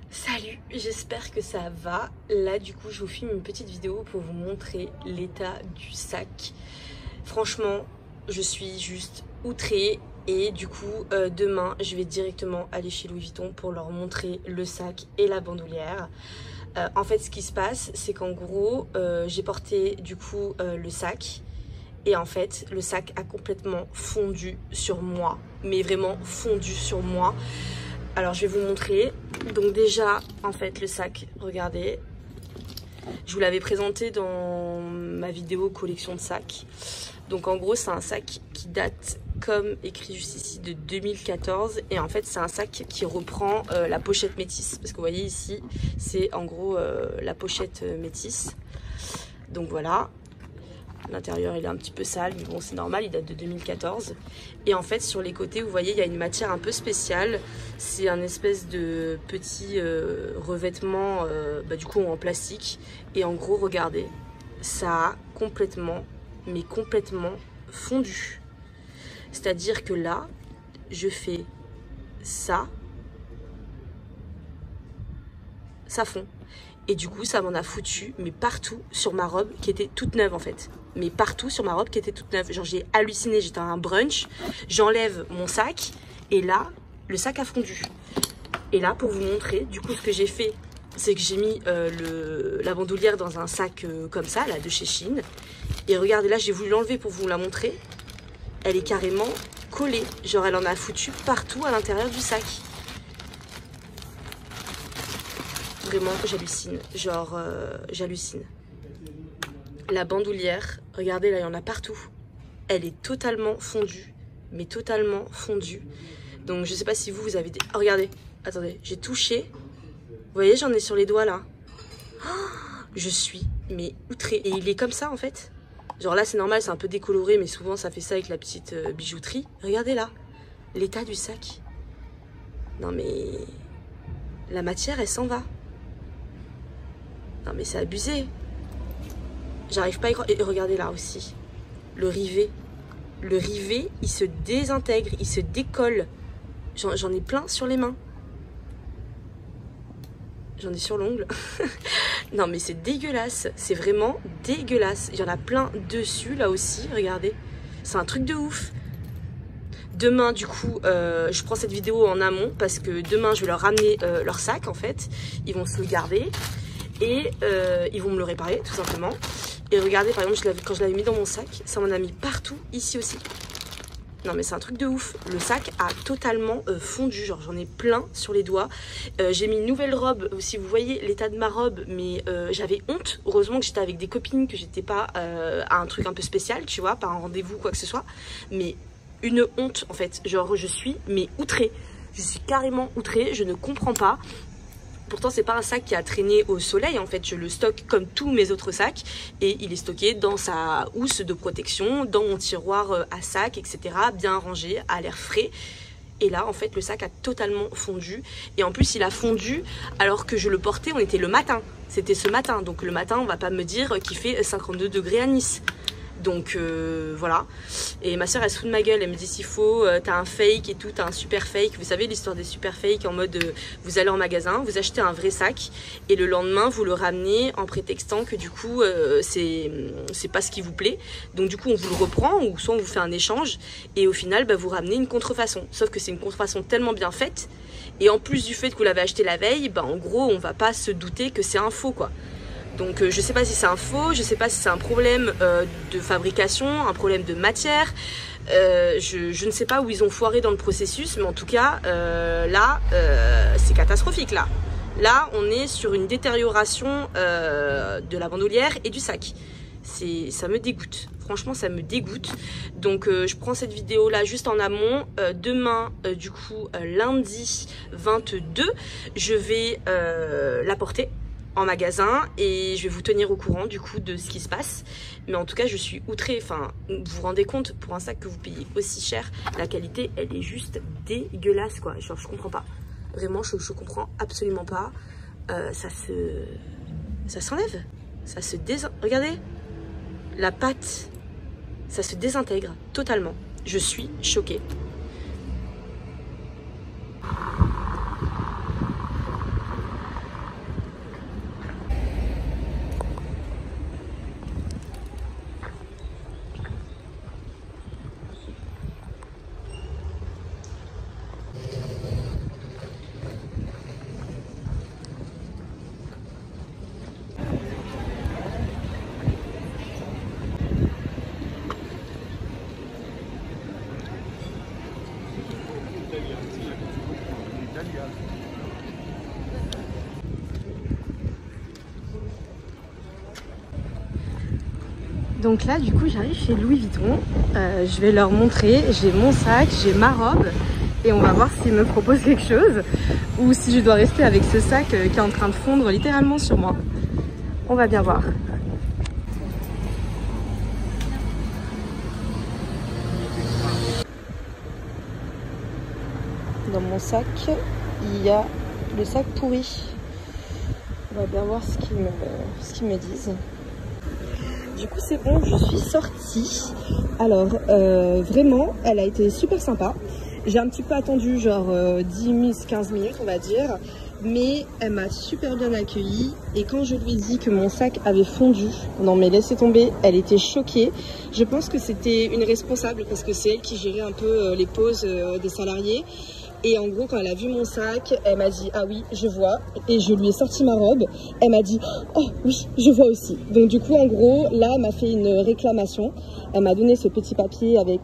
Salut, j'espère que ça va. Là du coup je vous filme une petite vidéo pour vous montrer l'état du sac. Franchement je suis juste outrée et du coup demain je vais directement aller chez Louis Vuitton pour leur montrer le sac et la bandoulière. En fait ce qui se passe c'est qu'en gros j'ai porté du coup le sac. Et en fait, le sac a complètement fondu sur moi. Mais vraiment fondu sur moi. Alors, je vais vous montrer. Donc déjà, en fait, le sac, regardez. Je vous l'avais présenté dans ma vidéo collection de sacs. Donc en gros, c'est un sac qui date, comme écrit juste ici, de 2014. Et en fait, c'est un sac qui reprend la pochette métisse. Parce que vous voyez ici, c'est en gros la pochette métisse. Donc voilà. L'intérieur il est un petit peu sale, mais bon c'est normal, il date de 2014. Et en fait sur les côtés vous voyez il y a une matière un peu spéciale. C'est un espèce de petit revêtement du coup en plastique. Et en gros regardez, ça a complètement, mais complètement fondu. C'est-à-dire que là, je fais ça, ça fond. Et du coup, ça m'en a foutu, mais partout sur ma robe qui était toute neuve en fait. Mais partout sur ma robe qui était toute neuve. Genre j'ai halluciné, j'étais à un brunch, j'enlève mon sac et là, le sac a fondu. Et là, pour vous montrer, du coup, ce que j'ai fait, c'est que j'ai mis la bandoulière dans un sac comme ça, là, de chez Shein. Et regardez, là, j'ai voulu l'enlever pour vous la montrer. Elle est carrément collée. Genre, elle en a foutu partout à l'intérieur du sac. Vraiment, j'hallucine. Genre, j'hallucine. La bandoulière, regardez, là, il y en a partout. Elle est totalement fondue. Mais totalement fondue. Donc, je sais pas si vous avez des... Oh, regardez, attendez, j'ai touché. Vous voyez, j'en ai sur les doigts, là. Oh, je suis, mais outrée. Et il est comme ça, en fait. Genre là, c'est normal, c'est un peu décoloré, mais souvent, ça fait ça avec la petite bijouterie. Regardez, là, l'état du sac. Non, mais... La matière, elle s'en va. Non mais c'est abusé. J'arrive pas à y croire. Et regardez là aussi. Le rivet. Le rivet, il se désintègre, il se décolle. J'en ai plein sur les mains. J'en ai sur l'ongle. Non mais c'est dégueulasse. C'est vraiment dégueulasse. Il y en a plein dessus là aussi. Regardez. C'est un truc de ouf. Demain du coup je prends cette vidéo en amont parce que demain je vais leur ramener leur sac en fait. Ils vont se le garder. Et ils vont me le réparer tout simplement. Et regardez par exemple quand je l'avais mis dans mon sac, ça m'en a mis partout ici aussi. Non mais c'est un truc de ouf. Le sac a totalement fondu, genre j'en ai plein sur les doigts. J'ai mis une nouvelle robe, si vous voyez l'état de ma robe, mais j'avais honte. Heureusement que j'étais avec des copines, que j'étais pas à un truc un peu spécial, tu vois, pas un rendez-vous quoi que ce soit. Mais une honte en fait, genre je suis mais outrée. Je suis carrément outrée, je ne comprends pas. Pourtant, c'est pas un sac qui a traîné au soleil. En fait, je le stocke comme tous mes autres sacs. Et il est stocké dans sa housse de protection, dans mon tiroir à sac, etc. Bien rangé, à l'air frais. Et là, en fait, le sac a totalement fondu. Et en plus, il a fondu alors que je le portais, on était le matin. C'était ce matin. Donc le matin, on va pas me dire qu'il fait 52 degrés à Nice. Donc voilà. Et ma soeur elle se fout de ma gueule. Elle me dit s'il faut t'as un fake et tout, t'as un super fake. Vous savez l'histoire des super fakes en mode vous allez en magasin, vous achetez un vrai sac et le lendemain vous le ramenez en prétextant que du coup c'est pas ce qui vous plaît. Donc du coup on vous le reprend ou soit on vous fait un échange et au final vous ramenez une contrefaçon. Sauf que c'est une contrefaçon tellement bien faite et en plus du fait que vous l'avez acheté la veille, en gros on va pas se douter que c'est un faux quoi. Donc je sais pas si c'est un faux, je sais pas si c'est un problème de fabrication, un problème de matière. Je ne sais pas où ils ont foiré dans le processus, mais en tout cas là c'est catastrophique là. Là on est sur une détérioration de la bandoulière et du sac. Ça me dégoûte, franchement ça me dégoûte. Donc je prends cette vidéo là juste en amont. Demain du coup lundi 22 je vais la porter en magasin et je vais vous tenir au courant du coup de ce qui se passe. Mais en tout cas je suis outrée, enfin vous vous rendez compte pour un sac que vous payez aussi cher, la qualité elle est juste dégueulasse quoi, genre je comprends pas. Vraiment je comprends absolument pas. Ça s'enlève, ça se regardez, la pâte, ça se désintègre totalement. Je suis choquée. Donc là du coup j'arrive chez Louis Vuitton, je vais leur montrer, j'ai mon sac, j'ai ma robe et on va voir s'ils me proposent quelque chose ou si je dois rester avec ce sac qui est en train de fondre littéralement sur moi. On va bien voir. Dans mon sac, il y a le sac pourri. On va bien voir ce qu'ils me disent. Du coup c'est bon, je suis sortie. Alors vraiment, elle a été super sympa. J'ai un petit peu attendu genre 10-15 minutes on va dire. Mais elle m'a super bien accueillie. Et quand je lui ai dit que mon sac avait fondu, non mais laissez tomber, elle était choquée. Je pense que c'était une responsable parce que c'est elle qui gérait un peu les pauses des salariés. Et en gros, quand elle a vu mon sac, elle m'a dit « Ah oui, je vois ». Et je lui ai sorti ma robe. Elle m'a dit « Oh oui, je vois aussi ». Donc du coup, en gros, là, elle m'a fait une réclamation. Elle m'a donné ce petit papier avec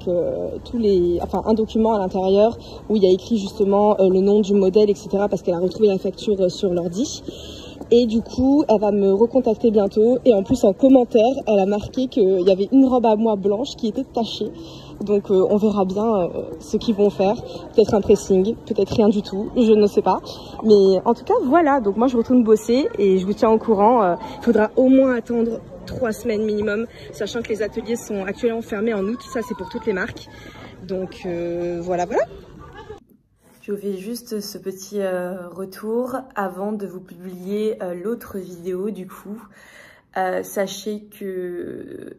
un document à l'intérieur où il y a écrit justement le nom du modèle, etc. parce qu'elle a retrouvé la facture sur l'ordi. Et du coup, elle va me recontacter bientôt. Et en plus, en commentaire, elle a marqué qu'il y avait une robe à moi blanche qui était tachée. Donc on verra bien ce qu'ils vont faire. Peut-être un pressing, peut-être rien du tout, je ne sais pas. Mais en tout cas, voilà. Donc moi, je retourne bosser et je vous tiens au courant. Il faudra au moins attendre 3 semaines minimum, sachant que les ateliers sont actuellement fermés en août. Ça, c'est pour toutes les marques. Donc voilà. Je vous fais juste ce petit retour avant de vous publier l'autre vidéo du coup. Sachez que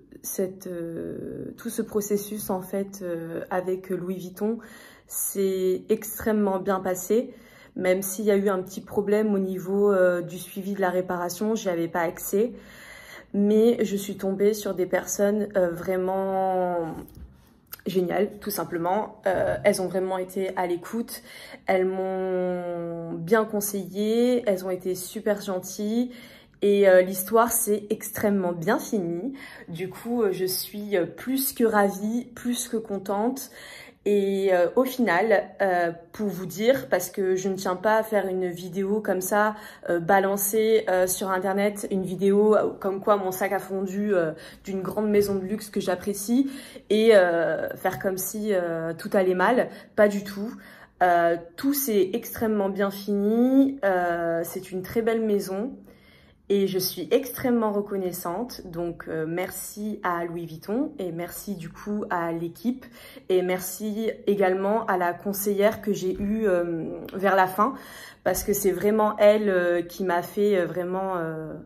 tout ce processus en fait avec Louis Vuitton s'est extrêmement bien passé. Même s'il y a eu un petit problème au niveau du suivi de la réparation, j'y avais pas accès. Mais je suis tombée sur des personnes vraiment géniales, tout simplement. Elles ont vraiment été à l'écoute. Elles m'ont bien conseillé. Elles ont été super gentilles. Et l'histoire s'est extrêmement bien finie. Du coup, je suis plus que ravie, plus que contente. Et au final, pour vous dire, parce que je ne tiens pas à faire une vidéo comme ça, balancer sur internet une vidéo comme quoi mon sac a fondu d'une grande maison de luxe que j'apprécie et faire comme si tout allait mal, pas du tout. Tout s'est extrêmement bien fini, c'est une très belle maison. Et je suis extrêmement reconnaissante, donc merci à Louis Vuitton et merci du coup à l'équipe et merci également à la conseillère que j'ai eue vers la fin parce que c'est vraiment elle qui m'a fait vraiment,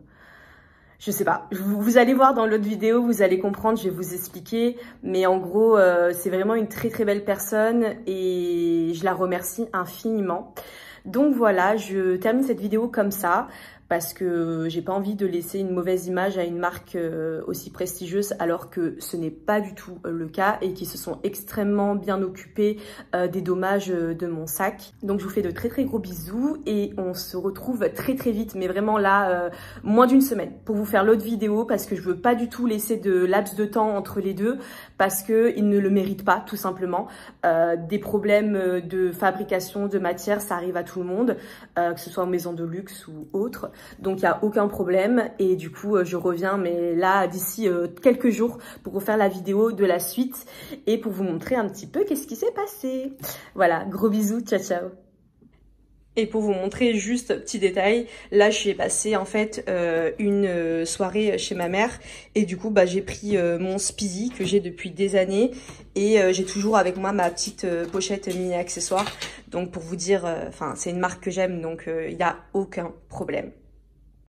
je sais pas, vous allez voir dans l'autre vidéo, vous allez comprendre, je vais vous expliquer, mais en gros c'est vraiment une très très belle personne et je la remercie infiniment. Donc voilà, je termine cette vidéo comme ça parce que j'ai pas envie de laisser une mauvaise image à une marque aussi prestigieuse alors que ce n'est pas du tout le cas et qui se sont extrêmement bien occupés des dommages de mon sac. Donc je vous fais de très très gros bisous et on se retrouve très très vite, mais vraiment là, moins d'une semaine pour vous faire l'autre vidéo parce que je veux pas du tout laisser de laps de temps entre les deux parce qu'ils ne le méritent pas tout simplement. Des problèmes de fabrication de matière, ça arrive à tout le monde, que ce soit en maison de luxe ou autre. Donc il n'y a aucun problème et du coup je reviens mais là d'ici quelques jours pour vous faire la vidéo de la suite et pour vous montrer un petit peu qu'est-ce qui s'est passé. Voilà, gros bisous, ciao ciao. Et pour vous montrer juste petit détail, là j'ai passé en fait une soirée chez ma mère et du coup j'ai pris mon Speedy que j'ai depuis des années et j'ai toujours avec moi ma petite pochette mini accessoire. Donc pour vous dire, c'est une marque que j'aime donc il n'y a aucun problème.